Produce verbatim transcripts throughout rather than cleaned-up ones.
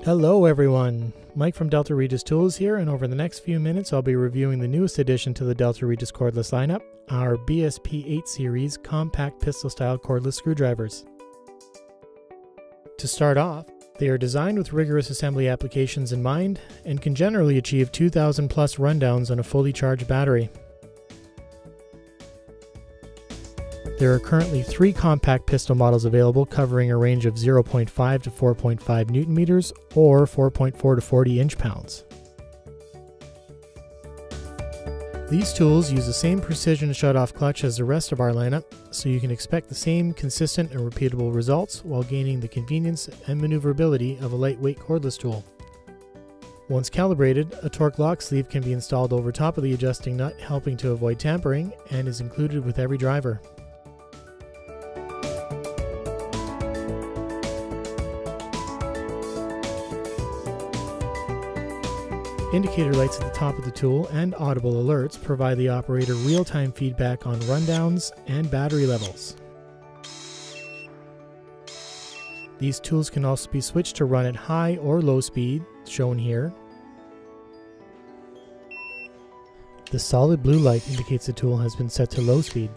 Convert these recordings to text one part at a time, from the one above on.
Hello everyone, Mike from Delta Regis Tools here, and over the next few minutes I'll be reviewing the newest addition to the Delta Regis cordless lineup, our B S P eight series compact pistol style cordless screwdrivers. To start off, they are designed with rigorous assembly applications in mind and can generally achieve two thousand plus rundowns on a fully charged battery. There are currently three compact pistol models available covering a range of zero point five to four point five newton meters or four point four to forty inch pounds. These tools use the same precision shut-off clutch as the rest of our lineup, so you can expect the same consistent and repeatable results while gaining the convenience and maneuverability of a lightweight cordless tool. Once calibrated, a torque lock sleeve can be installed over top of the adjusting nut, helping to avoid tampering, and is included with every driver. Indicator lights at the top of the tool and audible alerts provide the operator real-time feedback on rundowns and battery levels. These tools can also be switched to run at high or low speed, shown here. The solid blue light indicates the tool has been set to low speed.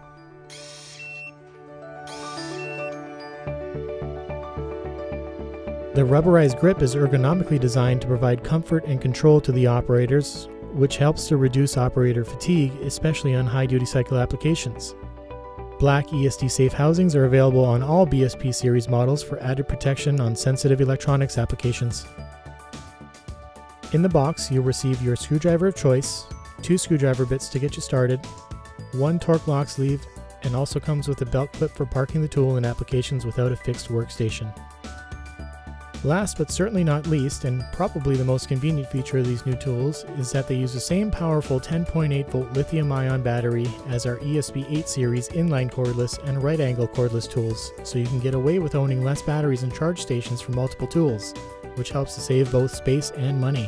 The rubberized grip is ergonomically designed to provide comfort and control to the operators, which helps to reduce operator fatigue, especially on high-duty cycle applications. Black E S D safe housings are available on all B S P series models for added protection on sensitive electronics applications. In the box, you'll receive your screwdriver of choice, two screwdriver bits to get you started, one torque lock sleeve, and also comes with a belt clip for parking the tool in applications without a fixed workstation. Last but certainly not least, and probably the most convenient feature of these new tools, is that they use the same powerful ten point eight volt lithium-ion battery as our E S P eight series inline cordless and right angle cordless tools, so you can get away with owning less batteries and charge stations for multiple tools, which helps to save both space and money.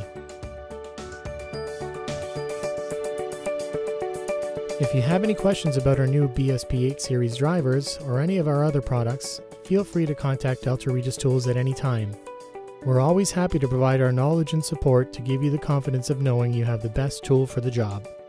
If you have any questions about our new B S P eight series drivers or any of our other products, feel free to contact Delta Regis Tools at any time. We're always happy to provide our knowledge and support to give you the confidence of knowing you have the best tool for the job.